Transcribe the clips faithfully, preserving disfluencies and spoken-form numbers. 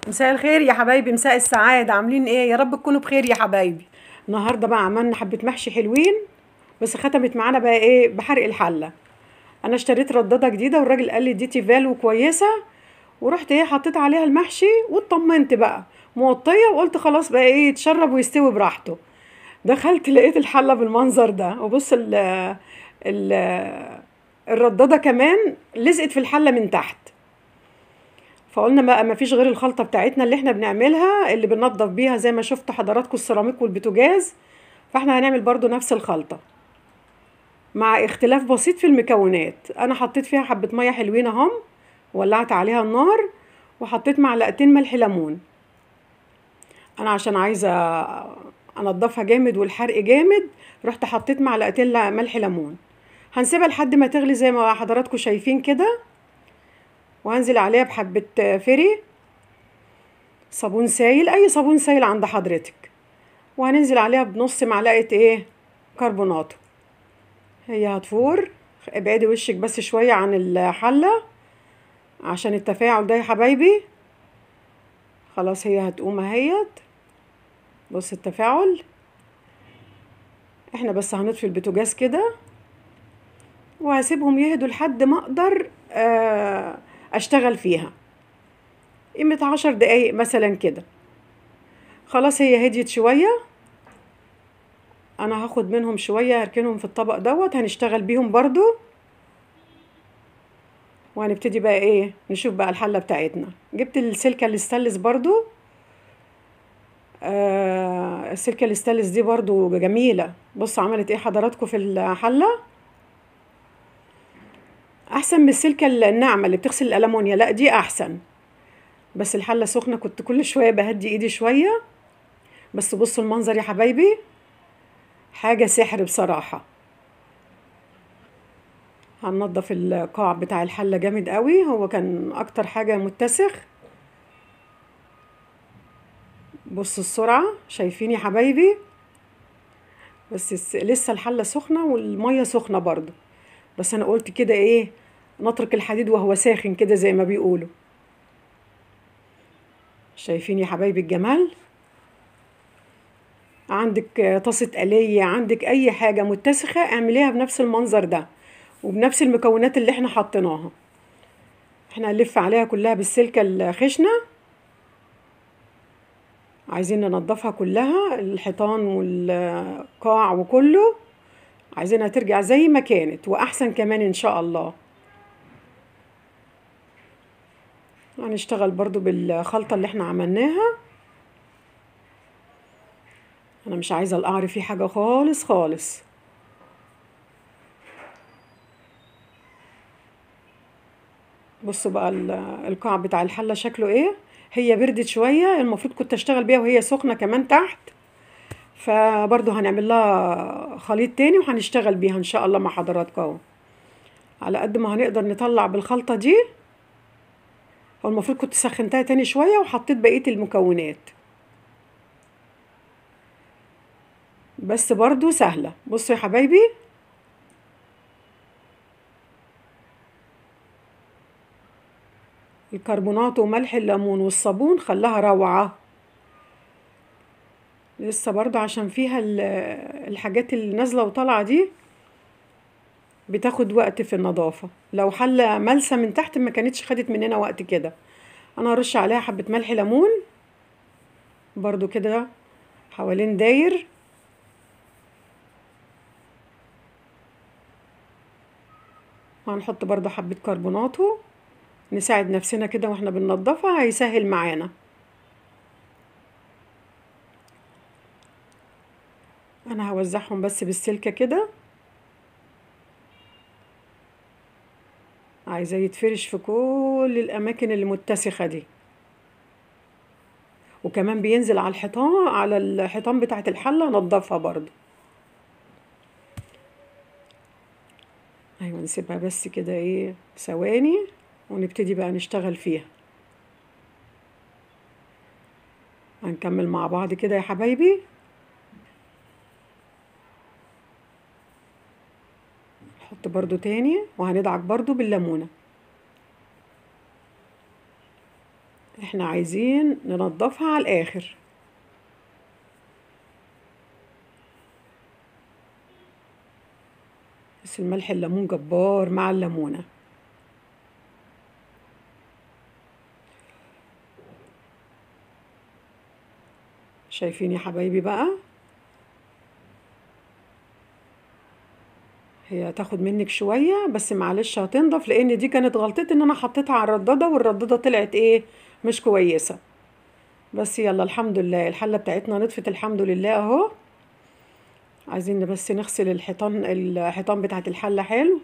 مساء الخير يا حبايبي، مساء السعادة، عاملين ايه؟ يا رب تكونوا بخير يا حبايبي. النهارده بقى عملنا حبة محشي حلوين، بس ختمت معانا بقى ايه بحرق الحلة. انا اشتريت ردادة جديدة والراجل قال لي دي تيفال كويسة، ورحت ايه حطيت عليها المحشي واطمنت بقى موطية، وقلت خلاص بقى ايه يتشرب ويستوي براحته. دخلت لقيت الحلة بالمنظر ده، وبص ال ال الردادة كمان لزقت في الحلة من تحت. فقلنا بقى ما فيش غير الخلطة بتاعتنا اللي احنا بنعملها، اللي بننضف بيها زي ما شفت حضراتكم السيراميك والبوتاجاز. فاحنا هنعمل برضو نفس الخلطة مع اختلاف بسيط في المكونات. انا حطيت فيها حبة مية حلوين اهم، ولعت عليها النار وحطيت معلقتين ملح ليمون. انا عشان عايزة انضفها جامد والحرق جامد، رحت حطيت معلقتين ملح ليمون. هنسيبها لحد ما تغلي زي ما حضراتكم شايفين كده، وهنزل عليها بحبة فري صابون سايل، اي صابون سايل عند حضرتك، وهننزل عليها بنص معلقه ايه كربوناتو. هي هتفور، ابعدي وشك بس شويه عن الحله عشان التفاعل ده يا حبايبي. خلاص هي هتقوم اهيت، بص التفاعل. احنا بس هنطفي البوتاجاز كده وهسيبهم يهدوا لحد ما اقدر آه، اشتغل فيها قيمه عشر دقايق مثلا كده. خلاص هي هديت شويه، انا هاخد منهم شويه هركنهم في الطبق دوت هنشتغل بيهم برضو. وهنبتدي بقى ايه نشوف بقى الحله بتاعتنا. جبت السلكه الاستانلس برضو، آه السلكه الاستانلس دي برضو جميله. بصوا عملت ايه حضراتكم في الحله، احسن من السلكه الناعمه اللي بتغسل الالمونيا، لا دي احسن. بس الحله سخنه كنت كل شويه بهدي ايدي شويه. بس بصوا المنظر يا حبايبي، حاجه سحر بصراحه. هننضف القاع بتاع الحله جامد قوي، هو كان اكتر حاجه متسخ. بصوا السرعه، شايفين يا حبايبي؟ بس الس- لسه الحله سخنه والميه سخنه برضو. بس انا قلت كده ايه نترك الحديد وهو ساخن كده زي ما بيقولوا. شايفين يا حبايبي الجمال؟ عندك آه، طاسه آلية، عندك اي حاجه متسخه اعمليها بنفس المنظر ده وبنفس المكونات اللي احنا حطيناها. احنا هنلف عليها كلها بالسلكه الخشنه. عايزين ننضفها كلها، الحيطان والقاع وكله، عايزينها ترجع زي ما كانت واحسن كمان ان شاء الله. هنشتغل برضو بالخلطة اللي احنا عملناها. انا مش عايزة القعر فيه حاجة خالص خالص. بصوا بقى ال- القاع بتاع الحلة شكله ايه. هي بردت شوية، المفروض كنت اشتغل بيها وهي سخنة كمان تحت. فبرضو هنعمل لها خليط تاني وهنشتغل بيها ان شاء الله مع حضراتكم اهو. على قد ما هنقدر نطلع بالخلطة دي. هو المفروض كنت سخنتها تاني شوية وحطيت بقية المكونات، بس برضو سهلة. بصوا يا حبايبي، الكربونات وملح الليمون والصابون خلاها روعة. لسه برضو عشان فيها ال- الحاجات اللي نازلة وطالعة دي بتاخد وقت في النظافة. لو حلة ملسة من تحت ما كانتش خدت مننا وقت كده. انا هرش عليها حبة ملح ليمون برضو كده حوالين داير. وهنحط برضو حبة كربوناتو نساعد نفسنا كده واحنا بننضفها، هيسهل معانا. انا هوزعهم بس بالسلكة كده، عايزاه يتفرش في كل الاماكن اللي متسخة دي. وكمان بينزل على الحيطان، على الحيطان بتاعت الحلة نضفها برضو. ايوه نسيبها بس كده ايه ثواني ونبتدي بقى نشتغل فيها. هنكمل مع بعض كده يا حبايبي. نحط برضو تاني وهندعك برضو بالليمونة. احنا عايزين ننضفها على الاخر. بس الملح الليمون جبار مع الليمونه. شايفين يا حبايبي بقى؟ هي هتاخد منك شويه بس معلش هتنضف، لان دي كانت غلطتي ان انا حطيتها على الرداده والرداده طلعت ايه مش كويسه. بس يلا الحمد لله الحله بتاعتنا نطفت الحمد لله اهو. عايزين بس نغسل الحيطان الحيطان بتاعت الحله حلو،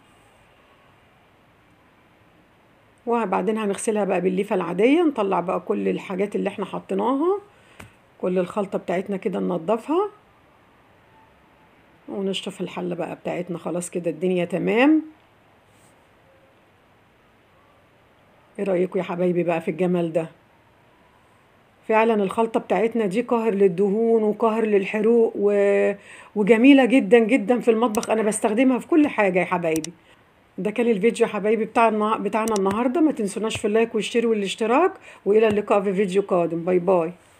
وبعدين هنغسلها بقى بالليفه العاديه. نطلع بقى كل الحاجات اللي احنا حطيناها، كل الخلطه بتاعتنا كده ننضفها ونشطف الحله بقى بتاعتنا. خلاص كده الدنيا تمام. ايه رايكم يا حبايبي بقى في الجمال ده؟ فعلا الخلطة بتاعتنا دي قاهر للدهون وقاهر للحروق و... وجميلة جدا جدا في المطبخ. انا بستخدمها في كل حاجة يا حبايبي. ده كان الفيديو يا حبايبي بتاع النا... بتاعنا النهاردة. ما تنسوناش في اللايك والشير والاشتراك، والى اللقاء في فيديو قادم. باي باي.